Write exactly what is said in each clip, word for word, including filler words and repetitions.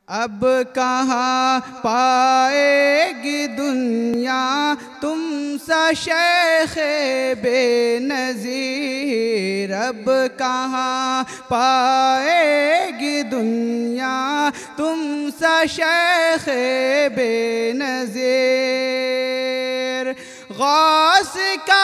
अब कहाँ पाएगी दुनिया तुम सा शेख बेनज़ीर। अब कहाँ पाएगी दुनिया तुम सा शेख बेनज़ीर। गौस का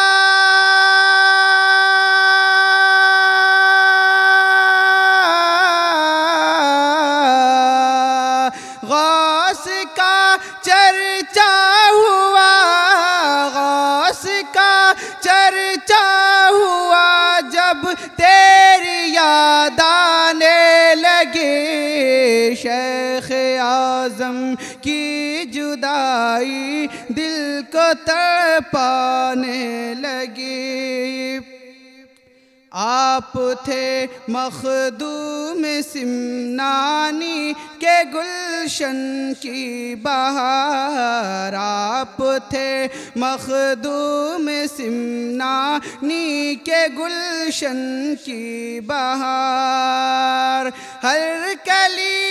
गौस का चर्चा हुआ, गौस का चर्चा हुआ जब तेरी याद आने लगी। शेख आज़म की जुदाई दिल को तड़पाने लगी। आप थे मखदूम सिमनानी के गुलशन की बहार। आप थे मखदूम सिमनानी के गुलशन की बहार। हर कली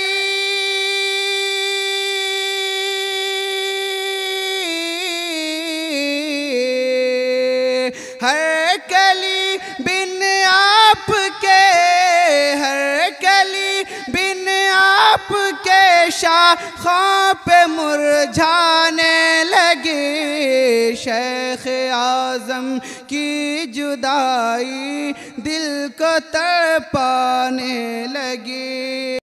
हर कली बिन आपके, हर कली बिन आपके शाखों पे मुरझाने लगी। शेख आज़म की जुदाई दिल को तड़पाने लगी।